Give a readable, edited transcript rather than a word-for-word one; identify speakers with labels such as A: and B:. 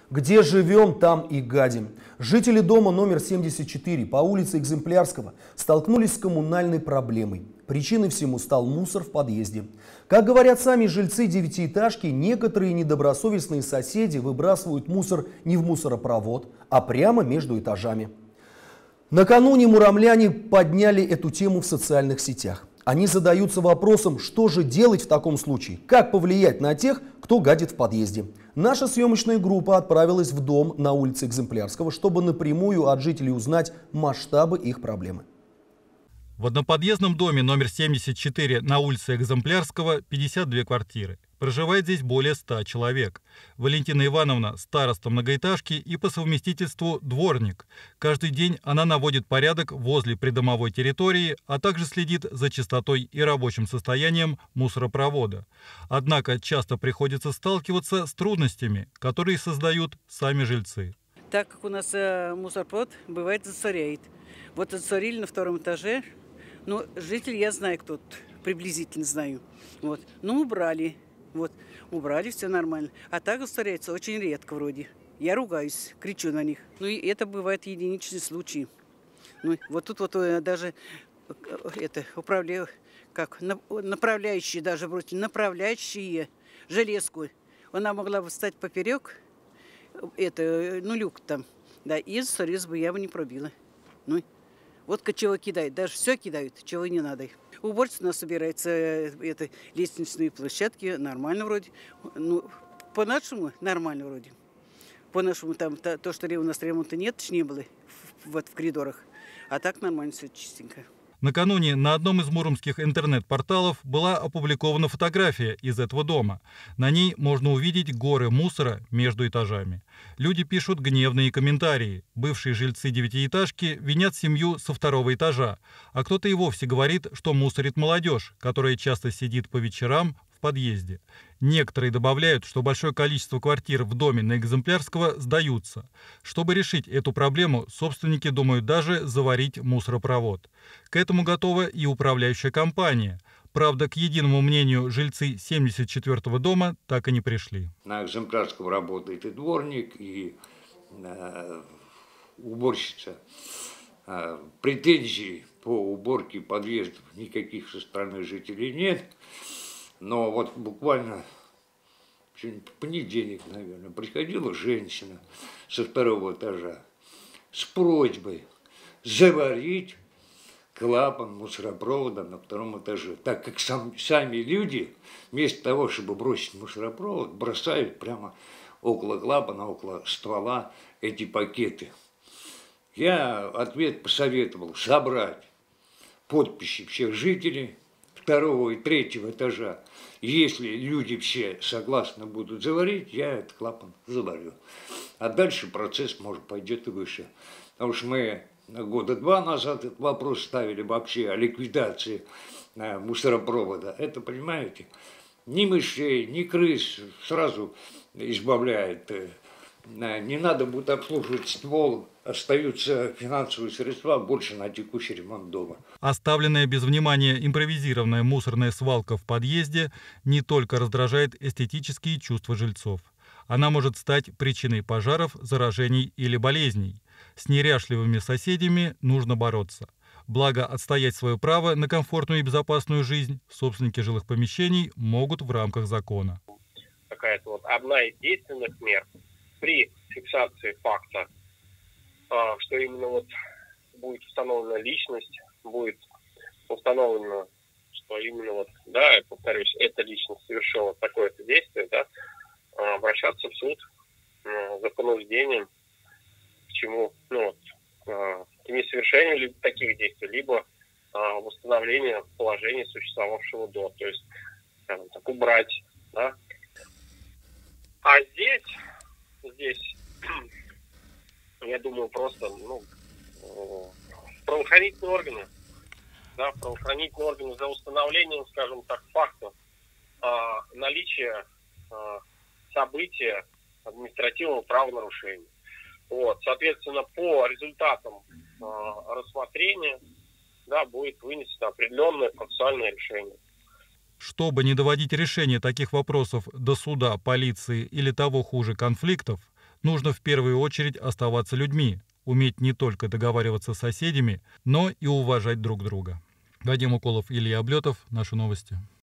A: Где живем, там и гадим. Жители дома номер 74 по улице Экземплярского столкнулись с коммунальной проблемой. Причиной всему стал мусор в подъезде. Как говорят сами жильцы девятиэтажки, некоторые недобросовестные соседи выбрасывают мусор не в мусоропровод, а прямо между этажами. Накануне муромляне подняли эту тему в социальных сетях. Они задаются вопросом, что же делать в таком случае, как повлиять на тех, кто гадит в подъезде. Наша съемочная группа отправилась в дом на улице Экземплярского, чтобы напрямую от жителей узнать масштабы их проблемы.
B: В одноподъездном доме номер 74 на улице Экземплярского 52 квартиры. Проживает здесь более 100 человек. Валентина Ивановна – староста многоэтажки и по совместительству дворник. Каждый день она наводит порядок возле придомовой территории, а также следит за чистотой и рабочим состоянием мусоропровода. Однако часто приходится сталкиваться с трудностями, которые создают сами жильцы.
C: Так как у нас мусоропровод бывает засоряет. Вот засорили на втором этаже. Ну, житель я знаю, кто тут, приблизительно знаю. Вот. Ну, убрали. Вот, убрали, все нормально. А так устаряется очень редко вроде. Я ругаюсь, кричу на них. Ну и это бывает единичные случаи. Ну, вот тут вот даже направляющие даже бросили, направляющие железку. Она могла бы встать поперек, люк там, да, и зарез бы я бы не пробила. Ну, вот чего кидают, даже все кидают, чего не надо. Уборщица у нас собирается, лестничные площадки, нормально вроде. Ну, по-нашему нормально вроде. По-нашему там то, что у нас ремонта нет, не было в коридорах. А так нормально все чистенько.
B: Накануне на одном из муромских интернет-порталов была опубликована фотография из этого дома. На ней можно увидеть горы мусора между этажами. Люди пишут гневные комментарии. Бывшие жильцы девятиэтажки винят семью со второго этажа. А кто-то и вовсе говорит, что мусорит молодежь, которая часто сидит по вечерам в подъезде. Некоторые добавляют, что большое количество квартир в доме на Экземплярского сдаются. Чтобы решить эту проблему, собственники думают даже заварить мусоропровод. К этому готова и управляющая компания. Правда, к единому мнению жильцы 74-го дома так и не пришли.
D: На Экземплярском работает и дворник, и уборщица. Претензий по уборке подъездов никаких со стороны жителей нет. Но вот буквально в понедельник, наверное, приходила женщина со второго этажа с просьбой заварить клапан мусоропровода на втором этаже, так как сами люди вместо того, чтобы бросить мусоропровод, бросают прямо около клапана, около ствола эти пакеты. Я ответ посоветовал собрать подписи всех жителей второго и третьего этажа. Если люди все согласны будут заварить, я этот клапан заварю. А дальше процесс, может, пойдет и выше. Потому что мы года 2 назад этот вопрос ставили вообще о ликвидации мусоропровода. Это, понимаете, ни мышей, ни крыс сразу избавляет. Не надо будет обслуживать ствол, остаются финансовые средства больше на текущий ремонт дома.
B: Оставленная без внимания импровизированная мусорная свалка в подъезде не только раздражает эстетические чувства жильцов. Она может стать причиной пожаров, заражений или болезней. С неряшливыми соседями нужно бороться. Благо, отстоять свое право на комфортную и безопасную жизнь собственники жилых помещений могут в рамках закона.
E: Какая-то вот одна из действенных мер при фиксации факта, что именно вот будет установлена личность, будет установлено, что именно вот, да, я повторюсь, эта личность совершила такое-то действие, да, обращаться в суд за понуждением к чему, к несовершению таких действий, либо восстановлению положения существовавшего до, то есть, скажем так, убрать, да. А здесь, я думаю, просто, правоохранительные органы за установлением, скажем так, факта наличия события административного правонарушения. Вот, соответственно, по результатам рассмотрения, да, будет вынесено определенное процессуальное решение.
B: Чтобы не доводить решение таких вопросов до суда, полиции или того хуже конфликтов, Нужно в первую очередь оставаться людьми, уметь не только договариваться с соседями, но и уважать друг друга. Вадим Уколов, Илья Облетов. Наши новости.